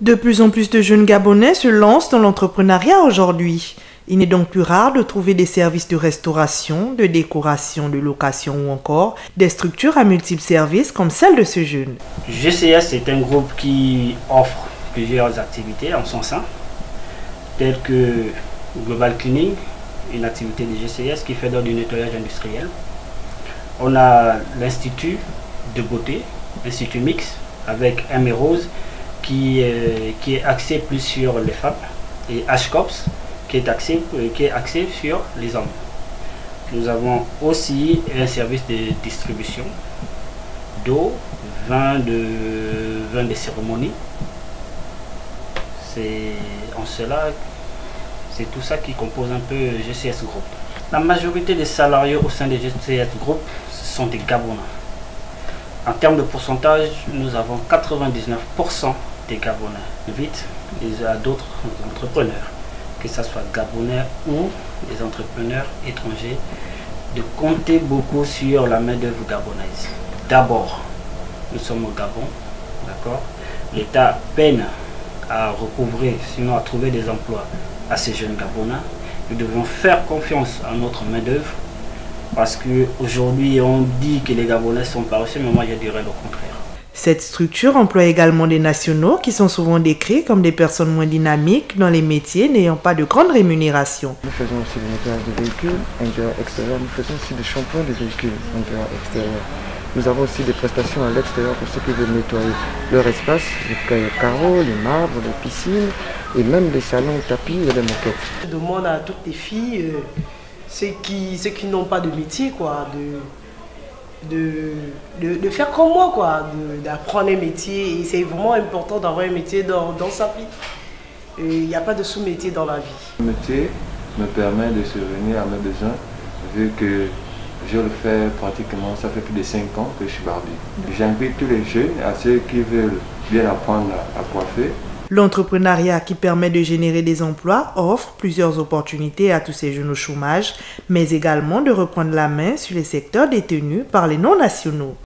De plus en plus de jeunes Gabonais se lancent dans l'entrepreneuriat aujourd'hui. Il n'est donc plus rare de trouver des services de restauration, de décoration, de location ou encore des structures à multiples services comme celle de ce jeune. GCS est un groupe qui offre plusieurs activités en son sein, telles que Global Cleaning, une activité de GCS qui fait du nettoyage industriel. On a l'Institut de beauté, Institut Mix, avec Aimé Rose, qui est axé plus sur les femmes, et HCOPS, qui est axé sur les hommes. Nous avons aussi un service de distribution d'eau, vin des cérémonies. C'est en cela, c'est tout ça qui compose un peu GCS Group. La majorité des salariés au sein de GCS Group sont des Gabonais. En termes de pourcentage, nous avons 99% des Gabonais. Vite, il y a d'autres entrepreneurs, que ce soit Gabonais ou des entrepreneurs étrangers, de compter beaucoup sur la main-d'œuvre gabonaise. D'abord, nous sommes au Gabon, d'accord? L'État peine à recouvrer, sinon à trouver des emplois à ces jeunes Gabonais. Nous devons faire confiance à notre main-d'œuvre parce qu'aujourd'hui on dit que les Gabonais sont paresseux, mais moi je dirais le contraire. Cette structure emploie également des nationaux qui sont souvent décrits comme des personnes moins dynamiques dans les métiers n'ayant pas de grande rémunération. Nous faisons aussi le nettoyage de véhicules intérieurs et extérieurs. Nous faisons aussi des shampoings de véhicules intérieurs et extérieurs. Nous avons aussi des prestations à l'extérieur pour ceux qui veulent nettoyer leur espace, les carreaux, les marbres, les piscines et même les salons, tapis et les moquettes. Je demande à toutes les filles, ceux qui n'ont pas de métier, quoi, de faire comme moi, quoi, d'apprendre un métier. Et c'est vraiment important d'avoir un métier dans sa vie. Il n'y a pas de sous-métier dans la vie. Le métier me permet de subvenir à mes besoins, vu que je le fais pratiquement, ça fait plus de 5 ans que je suis barbier. J'invite tous les jeunes, à ceux qui veulent bien apprendre à coiffer. L'entrepreneuriat qui permet de générer des emplois offre plusieurs opportunités à tous ces jeunes au chômage, mais également de reprendre la main sur les secteurs détenus par les non-nationaux.